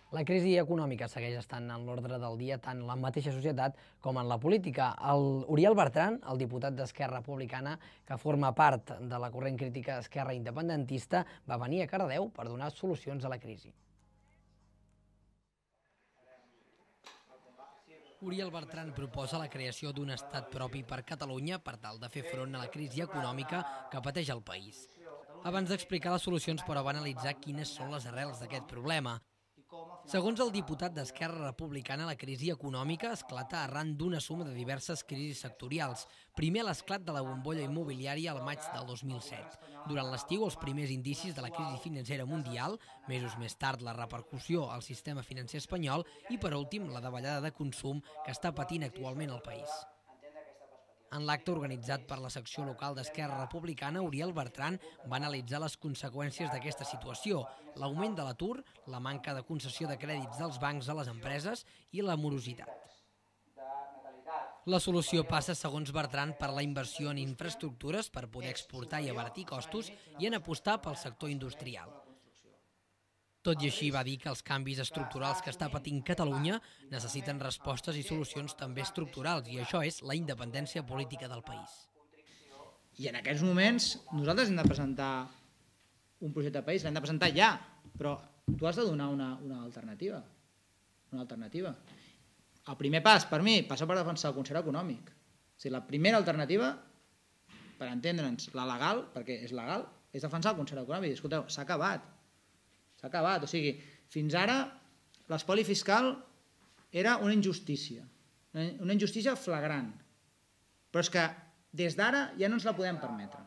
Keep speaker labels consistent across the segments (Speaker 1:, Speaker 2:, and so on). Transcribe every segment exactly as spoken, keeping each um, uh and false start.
Speaker 1: La crisi econòmica segueix estant en l'ordre del dia tant en la mateixa societat com en la política. El Uriel Bertran, el diputat d'Esquerra Republicana, que forma part de la corrent crítica Esquerra Independentista, va venir a Cardedeu per donar solucions a la crisi. Uriel Bertran proposa la creació d'un estat propi per Catalunya per tal de fer front a la crisi econòmica que pateix el país. Abans d'explicar les solucions, però, va analitzar quines són les arrels d'aquest problema. Segons el diputat d'Esquerra Republicana, la crisi econòmica esclata arran d'una suma de diverses crisis sectorials. Primer, l'esclat de la bombolla immobiliària al maig del dos mil set. Durant l'estiu, els primers indicis de la crisi financera mundial, mesos més tard la repercussió al sistema financer espanyol i, per últim, la davallada de consum que està patint actualment el país. En l'acte organitzat per la secció local d'Esquerra Republicana, Uriel Bertran va analitzar les conseqüències d'aquesta situació, l'augment de l'atur, la manca de concessió de crèdits dels bancs a les empreses i la morositat. La solució passa, segons Bertran, per la inversió en infraestructures per poder exportar i abaratir costos i en apostar pel sector industrial. Tot i així, va dir que els canvis estructurals que està patint Catalunya necessiten respostes i solucions també estructurals, i això és la independència política del país.
Speaker 2: I en aquests moments nosaltres hem de presentar un projecte de país, l'hem de presentar ja, però tu has de donar una, una alternativa. Una alternativa. El primer pas, per mi, passa per defensar el concert econòmic. O sigui, la primera alternativa, per entendre'ns, la legal, perquè és legal, és defensar el concert econòmic. Escolteu, s'ha acabat. S'ha acabat, o sigui, fins ara l'espoli fiscal era una injustícia, una injustícia flagrant, però és que des d'ara ja no ens la podem permetre.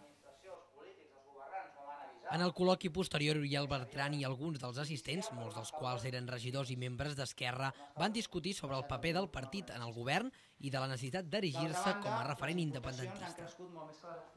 Speaker 1: En el col·loqui posterior, Uriel Bertran i alguns dels assistents, molts dels quals eren regidors i membres d'Esquerra, van discutir sobre el paper del partit en el govern i de la necessitat d'erigir-se com a referent independentista.